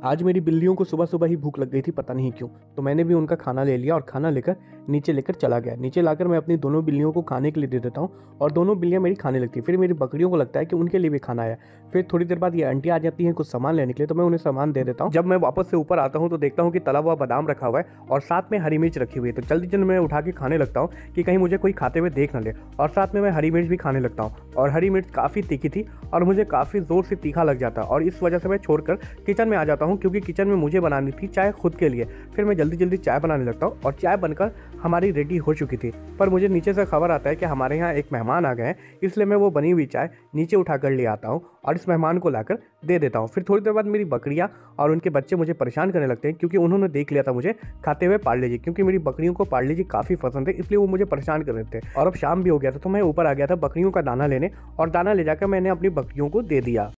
आज मेरी बिल्लियों को सुबह-सुबह ही भूख लग गई थी, पता नहीं क्यों। तो मैंने भी उनका खाना ले लिया और खाना लेकर नीचे लेकर चला गया। नीचे लाकर मैं अपनी दोनों बिल्लियों को खाने के लिए दे देता हूँ और दोनों बिल्लियाँ मेरी खाने लगती हैं। फिर मेरी बकरियों को लगता है कि उनके लिए भी खाना आया। फिर थोड़ी देर बाद ये आंटी आ जाती हैं कुछ सामान लेने के लिए, तो मैं उन्हें सामान दे देता हूँ। जब मैं वापस से ऊपर आता हूँ तो देखता हूँ कि तला हुआ बादाम रखा हुआ है और साथ में हरी मिर्च रखी हुई है। तो जल्दी-जल्दी मैं उठा के खाने लगता हूँ कि कहीं मुझे कोई खाते हुए देख ना ले, और साथ में मैं हरी मिर्च भी खाने लगता हूँ। और हरी मिर्च काफ़ी तीखी थी और मुझे काफ़ी ज़ोर से तीखा लग जाता, और इस वजह से मैं छोड़कर किचन में आ जाता हूँ, क्योंकि किचन में मुझे बनानी थी चाय खुद के लिए। फिर मैं जल्दी-जल्दी चाय बनाने लगता हूँ और चाय बनकर हमारी रेडी हो चुकी थी। पर मुझे नीचे से खबर आता है कि हमारे यहाँ एक मेहमान आ गए हैं, इसलिए मैं वो बनी हुई चाय नीचे उठाकर ले आता हूँ और इस मेहमान को लाकर दे देता हूँ। फिर थोड़ी देर बाद मेरी बकरियाँ और उनके बच्चे मुझे परेशान करने लगते हैं, क्योंकि उन्होंने देख लिया था मुझे खाते हुए पार्ले जी, क्योंकि मेरी बकरियों को पार्ले जी काफ़ी पसंद है, इसलिए वो मुझे परेशान कर रहे थे। और अब शाम भी हो गया था, तो मैं ऊपर आ गया था बकरियों का दाना लेने, और दाना ले जाकर मैंने अपनी बकरियों को दे दिया।